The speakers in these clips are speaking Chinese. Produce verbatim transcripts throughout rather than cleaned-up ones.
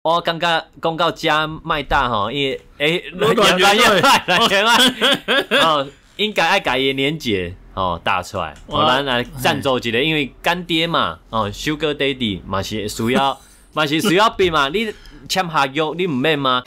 我感觉讲到遮麦大吼，伊诶，越来越快，越来越快哦，应该爱家己连结哦打出来，哦，咱来赞助一个，因为干爹嘛，哦 ，Sugar Daddy 嘛是需要，嘛是需要比嘛，你签合约你唔免吗？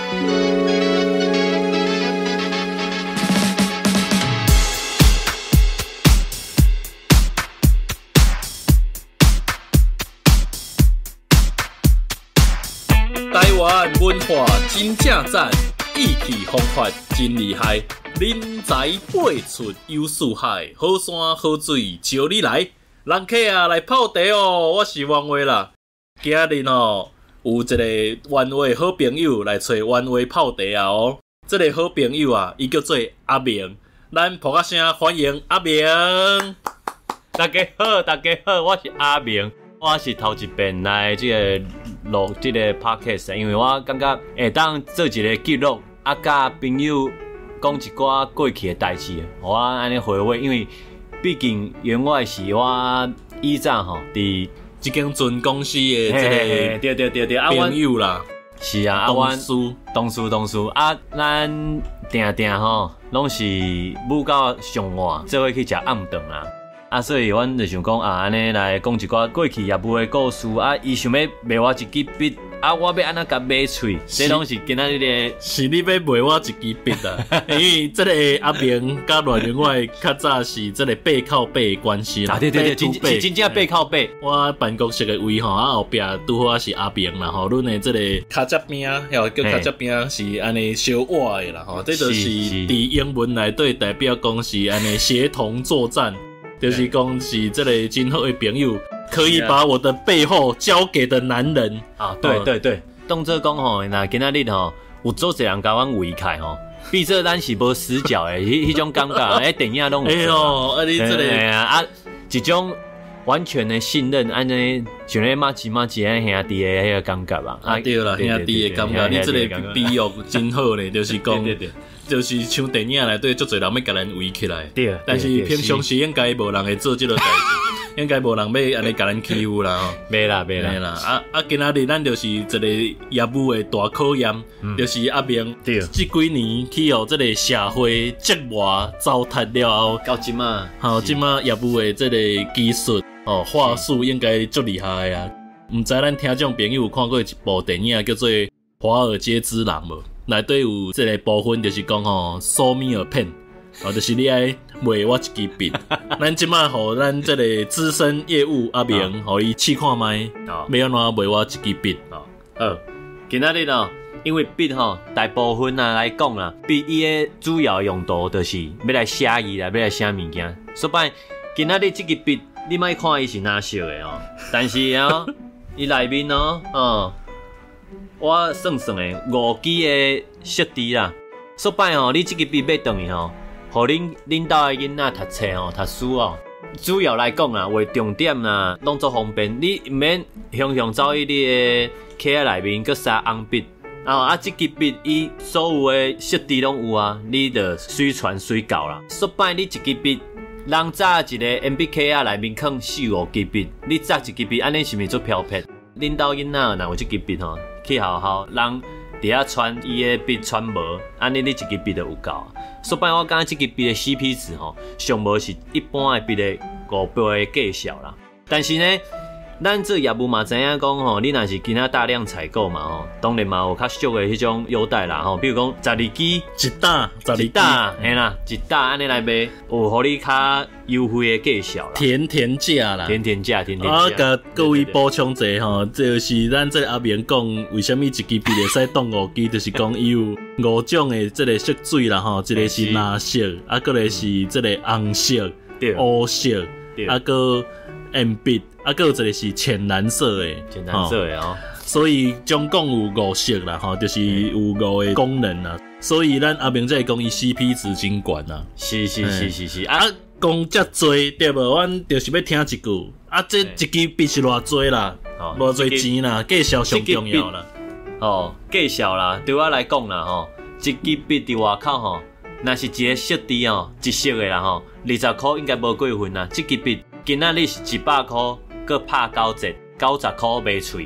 台湾文化真正赞，意气风发真厉害，人才辈出有四海，好山好水招你来，人客啊来泡茶哦，我是王伟啦。今日哦有一个湾话好朋友来找湾话泡茶啊哦，这个好朋友啊，伊叫做阿明，咱扑个声欢迎阿明。 大家好，大家好，我是阿明。我是头一遍来这个录这个 podcast， 因为我感觉会当做一个记录，啊，甲朋友讲一寡过去的代志，我安尼回味，因为毕竟原来是我以前吼伫一间船公司的这个对对对对啊朋友啦， 是啊，啊， 同事同事同事啊，咱定定吼拢是舞到上晚，做伙去食暗顿啦。啊，所以阮就想讲啊，安尼来讲一寡过去业务的故事啊，伊想要卖我一支笔，啊，我要安怎甲买喙，这拢是今仔日的。 是你要卖我一支笔啊？因为这个阿明甲阮另外较早是这个背靠背的关系啦。 啊，对对对，真是真正背靠背。 我办公室的位吼，啊后壁拄好是阿明啦吼，阮的这个卡夹饼，还叫卡夹饼是安尼小画的啦吼，这就是伫英文内底代表讲是安尼协同作战。就是讲是这个今后的朋友，可以把我的背后交给的男人啊，对对对，当做讲吼，那今仔日吼有做一人甲阮围开吼，毕竟咱是无死角的，迄迄种感觉，诶，电影拢有。 哎呦，啊你这个啊，一种完全的信任，安尼像咧马吉马吉安兄弟的迄个感觉吧。 啊对啦，兄弟的感觉，你这个比喻真好咧，就是讲。就是像电影内底足侪人要甲咱围起来， 对， 但是平常时应该无人会做这个代志，应该无人要安尼甲咱欺负啦吼。 袂啦，袂啦， 啦。啊啊，今仔日咱就是一个业务的大考验，嗯、就是阿明， 对， 这几年去互这个社会折磨糟蹋了后， 到即嘛， 吼，即嘛业务的这个技术哦话术应该足厉害啊。毋知咱听众朋友有看过一部电影叫做《华尔街之狼》无？内底有这个部分就是讲吼，收米尔片，哦，就是你爱卖我一支笔。咱即马互咱这个资深业务阿明，互伊试看卖，要安怎卖我一支笔？哦， 好，今仔日哦，因为笔吼，大部分啊来讲啦，笔伊的主要用途就是要来写字啦，要来写物件。所以今仔日这支笔，你莫看伊是哪色的哦，但是哦，伊内面哦，哦。我算算诶，五支诶色字啦。说摆吼，你即支笔买转去吼，互恁恁兜诶囡仔读册吼，读书哦。主要来讲啦，画重点啦，拢做方便。你毋免常常走去你诶课仔内面，佮杀红笔。啊啊，即支笔伊所有诶色字拢有啊，你着随传随到啦。说摆你一支笔，人早一个 M B K 啊内面放四五支笔，你扎一支笔，安尼是毋是做漂撇？恁兜囡仔若有即支笔吼？去学校，人伫遐传伊的笔传无，安尼你一支笔就有够啊。说摆我感觉即支笔的 C P 值吼，上无是一般的笔的五倍的计效啦。但是呢，咱做业务嘛知影讲吼，你若是今仔大量采购嘛吼，当然嘛有较俗的迄种优待啦吼，比如讲十二支一打，十二支， 嘿啦，一打安尼来卖，有互你较优惠的计效啦， 甜甜价啦， 甜甜价，甜甜价。 我甲各位补充一下吼，就是咱这阿明讲，为什么一支笔会使当五支，就是讲伊有五种的这个色水啦吼，一个是蓝色，啊，个个是这个红色、乌色，啊个鉛笔，啊个有一个是浅蓝色的， 浅蓝色的哦。 所以总共有五色啦吼，就是有五个功能啦。所以咱阿明在讲伊 C P 值真悬啦。 是是是是是啊。讲遮多对无？阮就是要听一句啊！这一支笔是偌多啦，偌多钱啦，计销上重要啦。 哦，计销啦，对我来讲啦吼，一支笔伫外口吼，若是一个色字吼，一色的啦吼，二十箍应该无过分啦。这支笔今仔日是一百箍，佮拍九折，九十箍卖出。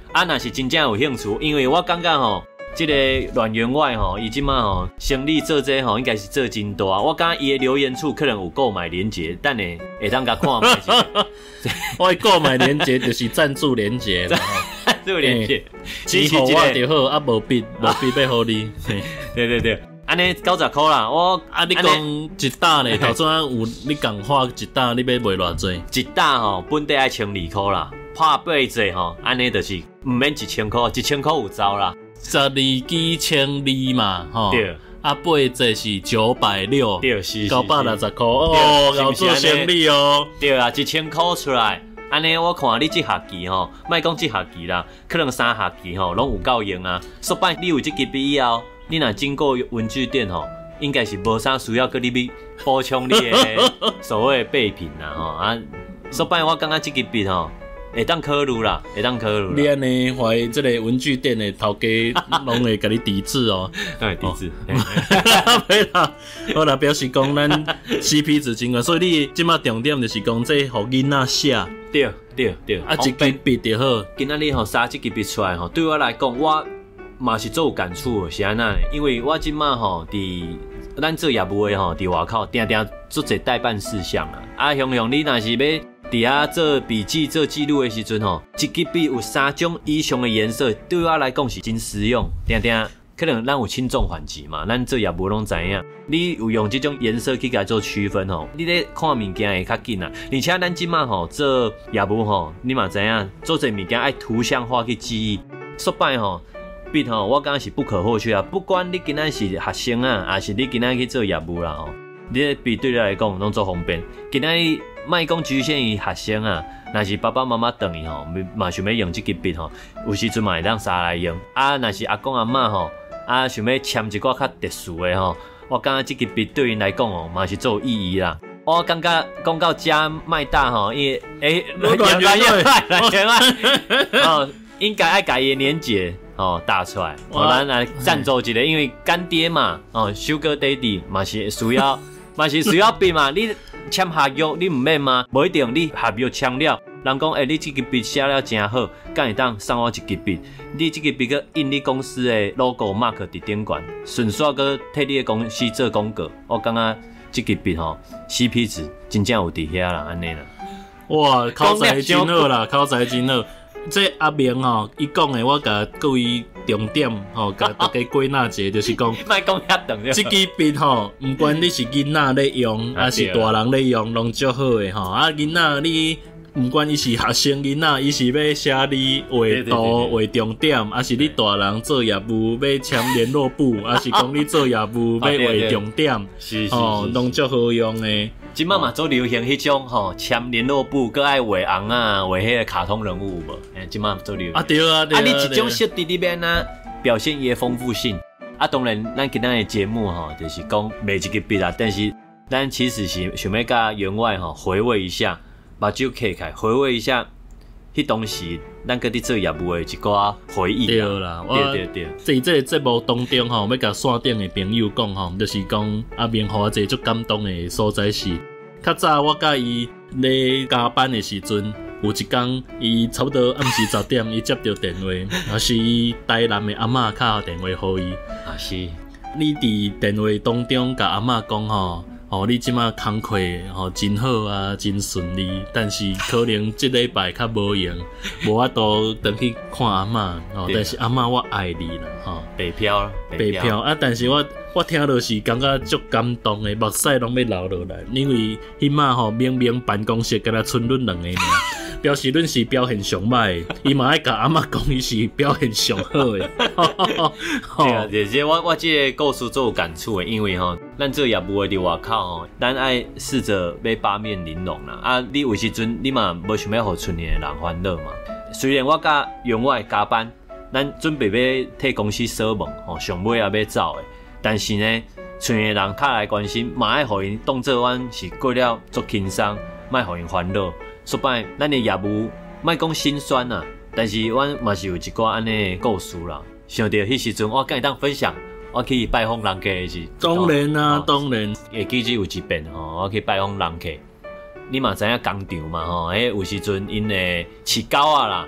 啊，若是真正有兴趣，因为我感觉吼，即、這个阮员外吼，伊即马吼生意做这吼，应该是做真大。我感觉伊的留言处可能有购买连结，等下会当甲看卖。 我购买连结就是赞助连结啦， 赞助连结， 钱互我就好，啊无笔无笔要互你。 对对对。安尼九十箍啦，我啊你讲一打咧，头先有你共花一打，你要卖偌济？ 一打吼，本地爱千二箍啦，拍八折吼，安尼就是毋免一千箍，一千箍有走啦。 十二支千二嘛，吼。 对。 啊，八折是九百六， 对，是九百六十箍哦，要做生意哦。 对啊，一千箍出来，安尼我看你即学期吼，莫讲即学期啦，可能三学期吼，拢有够用啊。说摆你有即支笔以后。你若经过文具店吼，应该是无啥需要搁你去补充你的所谓备品啦吼啊。说摆我感觉这支笔吼，会当考虑啦，会当考虑啦。 你安尼怀疑这个文具店的头家拢会甲你抵制哦？ 对，抵制。 对啦，好啦，表示讲咱 C P 值真高，所以你即马重点就是讲这互囡仔写。 对对对， 啊，一支笔就好。 今仔日吼杀这支笔出来吼，对我来讲我。嘛是做有感触的，是安那？因为我即马吼，伫咱做业务的吼，伫外口定定做一代办事项啊。啊，雄雄，你若是要伫遐做笔记、做记录的时阵吼，一支笔有三种以上的颜色，对我来讲是真实用。定定可能咱有轻重缓急嘛，咱做业务拢知影。你有用这种颜色去甲做区分吼，你咧看物件会较紧啊。而且咱即马吼做业务吼，你嘛知影，做这物件爱图像化去记忆，说摆吼。笔吼，我感觉是不可或缺啊！不管你今仔是学生啊，还是你今仔去做业务啦吼，你的笔对你来讲拢做方便。今仔莫讲局限于学生啊，若是爸爸妈妈等伊吼，嘛想要用这支笔吼，有时阵嘛会当拿来用。啊，若是阿公阿嬷吼，啊想要签一寡较特殊的吼，我感觉这支笔对因来讲哦，嘛是做有意义啦。我感觉讲到遮麦大吼，因为诶， 越来越快， 越来越哦，应该爱改伊年节。哦，打出来，哦，咱来赞助一个，因为干爹嘛，哦 ，Sugar Daddy 嘛是需要，嘛是需要笔嘛。你签合约，你唔免吗？无一定，你合约签了，人讲，诶、欸，你这支笔写了真好，敢会当送我一支笔？你这支笔个印你公司的 logo mark 伫顶管，顺续个替你的公司做广告。我感觉这支笔吼 ，C P 值真正有伫遐啦，安尼啦。 哇，口才真好啦，口才真好。这阿明吼，伊讲的我甲各位重点吼，甲大家归纳一下，就是讲， 莫讲遐长了。 这支笔吼，毋管你是囡仔咧用，还是大人咧用，拢足好诶吼。啊，囡仔你毋管伊是学生囡仔，伊是要写你画图、画重点，还是你大人做业务要签联络簿，还是讲你做业务要画重点，吼，拢足好用诶。 即摆嘛做流行迄种吼签联络簿，搁爱画红啊，画迄个卡通人物无？诶，即摆做流行。 啊对啊对啊。 啊，你一种设计里面呢，表现伊的丰富性。啊，当然，咱今仔的节目吼，就是讲卖一支笔啦，但是咱其实是想要甲员外吼回味一下，目睭开开，回味一下迄当时咱搁伫做业务的一寡回忆。 对啦， 对对对。 在这个节目当中吼，要甲线顶的朋友讲吼，就是讲阿明互我一个足感动的所在是，较早我甲伊咧加班的时阵，有一天伊差不多暗时十点，伊接到电话，也是伊台南的阿嬷敲电话互伊。 啊是。 你伫电话当中甲阿嬷讲吼。哦，你即马工课吼真好啊，真顺利，但是可能即礼拜较无用，无法度回去看阿嬷哦。但是阿嬷我爱你啦，吼， 白嫖， 白嫖啊！但是我我听到是感觉足感动的，目屎拢要流落来，因为迄马吼明明办公室敢若剩阮两个尔，表示阮是表现上歹，伊嘛爱甲阿嬷讲伊是表现上好的。 对啊，而且我我即个故事做有感触的，因为吼，咱做业务的伫外口吼，咱爱试着要八面玲珑啦。啊，你有时阵你嘛无想要互村里的人欢乐嘛。虽然我甲员外加班，咱准备要替公司锁门吼，上尾也要走的，但是呢，村里的人较来关心，嘛爱互因当做阮是过了足轻松，莫互因烦恼。说摆，咱的业务莫讲心酸啊，但是阮嘛是有一寡安尼的故事啦。想到迄时阵，我敢会当分享，我去拜访人客时， 当然啊，哦、当然。 会记只有一遍吼，我去拜访人客，你嘛知影工厂嘛吼，迄有时阵因会饲狗啊啦，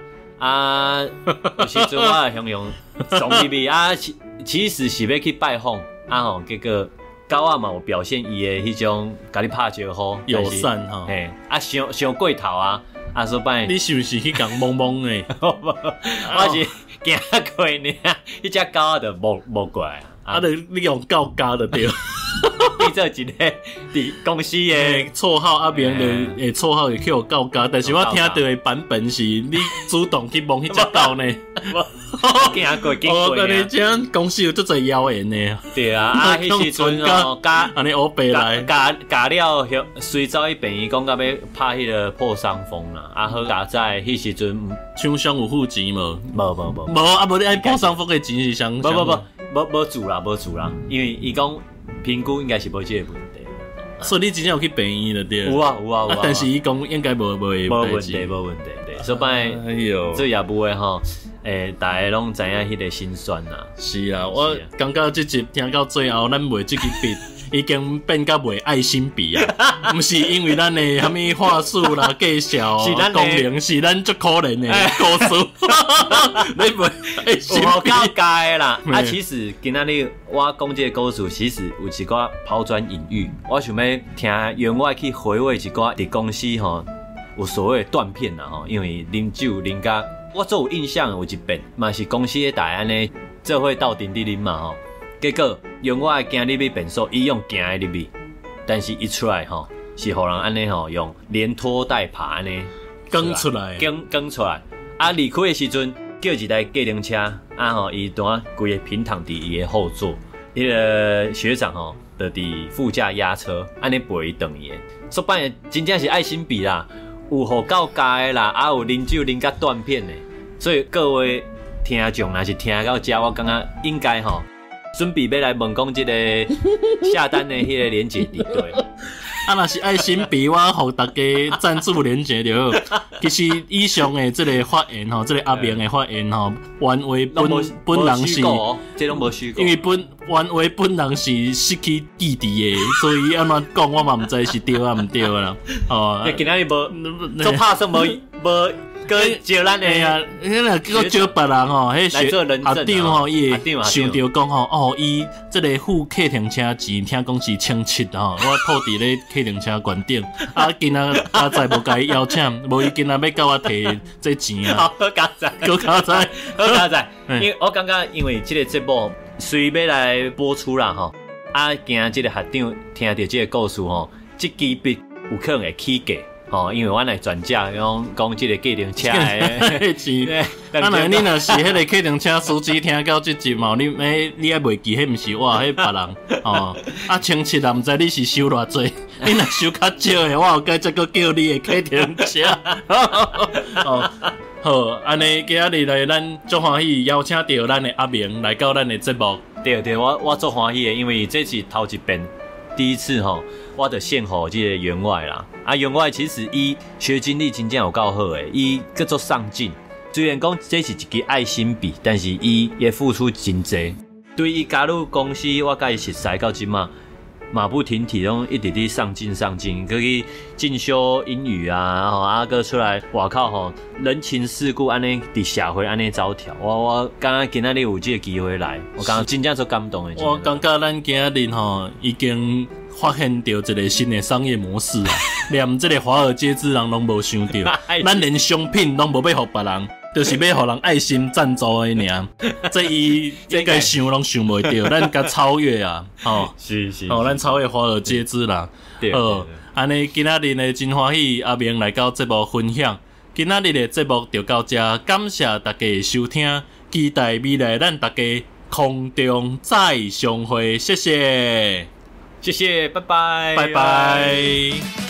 啊，有时阵我会形容送入去啊，其其实是要去拜访啊吼，结果狗仔嘛有表现伊的迄种甲你拍招呼友善吼， 嘿，啊伤伤过头啊，啊所摆你是不是去讲懵懵的？ 我是行过呢，迄只狗仔就无无过来啊， 啊，就你用狗加的对。 变做一个伫公司的绰号阿明的诶绰号会叫我狗加，但是我听到的版本是你主动去摸迄只狗呢。 行过经过。 哦，但你这样公司有足侪谣言呢。 对啊，啊，迄时阵哦，加安尼乌白来， 加加了，随走去病院讲到要拍迄个破伤风啦。啊，好加在迄时阵， 厂商有付钱无？ 无无无。 无啊，无你爱破伤风的钱是相。 无无无无无住啦，无住啦，因为伊讲。评估应该是无这个问题， 所以你真正有去病院了对？ 有啊有啊有啊， 但是伊讲应该无无无问题无问题，对，所以摆这也不会吼，诶，大家拢知影迄个辛酸呐。是啊， 我感觉这集听到最后，咱卖这支笔已经变甲卖爱心笔啊，毋是因为咱的啥物话术啦、介绍、功能，是咱足可怜的故事。你卖爱心笔， 有够解啦。啊，其实今仔日我讲这个故事，其实有一寡抛砖引玉。我想要听员外去回味一寡伫公司吼有所谓断片啦吼，因为啉酒啉甲我做有印象有一遍，嘛是公司的大安尼做伙斗阵伫啉嘛吼。结果用我的行入去便所，伊用行的入去，但是一出来吼，是互人安尼吼用连拖带爬安尼跟出来， 跟跟出来。啊，离开的时阵叫一台计程车，啊吼，伊当规个平躺伫伊的后座，迄个学长吼，就伫副驾压车，安尼陪伊等伊。说白了，真正是爱心笔啦，有互到家的啦，啊有啉酒啉甲断片的，所以各位听众若是听到这，我感觉应该吼。准备要来问讲即个下单的迄个连结伫对， 啊，若是爱心笔，我互大家赞助连结就好。其实以上的这个发言吼，这个阿明的发言吼，原话本本人是， 这拢无虚构， 因为本原话本人是失去记忆的，所以安怎讲我嘛毋知是对啊毋对啦。 哦，今仔日无做拍算无无。跟招咱诶啊，迄个叫招别人吼，迄学阿长吼，伊会想着讲吼，哦，伊即个付客停车钱，听讲是千七吼，我套伫咧客停车馆顶，啊，今仔加载无甲伊邀请，无伊今仔要甲我摕这钱啊， 好加载， 好加载， 好加载，因为我感觉因为即个节目虽要来播出啦吼，啊，惊即个学长听着即个故事吼，即支笔有可能会起价。哦，因为我来转嫁，讲讲即个计程车诶钱，啊，那你若是迄个计程车司机，听到即集嘛，你诶，你还袂记，迄毋是我，迄别人哦。啊，千七啊，毋知你是收偌济，你若收较少诶，我有该再个叫你诶计程车。哦，好，安尼今仔日来，咱足欢喜邀请到咱诶阿明来到咱诶节目。 对对，我我足欢喜诶，因为这是头一遍。第一次吼，我就献互即个员外啦。啊，员外其实伊学经历真正有够好诶，伊各做上进。虽然讲这是一支爱心笔，但是伊也付出真济。对伊加入公司，我甲伊熟识到即马，马不停蹄拢一直伫上进上进，可以进修英语啊，吼啊个出来，外口吼人情世故安尼伫社会安尼走跳。我我感觉今仔日有即个机会来，我感觉真正足感动诶。 我感觉咱今仔日吼已经发现到一个新的商业模式啊，连这个华尔街之人拢无想到，咱连商品拢无要互别人。就是要互人爱心赞助的尔，这伊应该想拢想袂到，咱甲超越啊！吼， 是是， 吼，咱超越华尔街之人。好，安尼今仔日呢真欢喜，阿明来到节目分享。今仔日的节目就到这，感谢大家收听，期待未来咱大家空中再相会，谢谢， 谢谢，拜拜， 拜拜。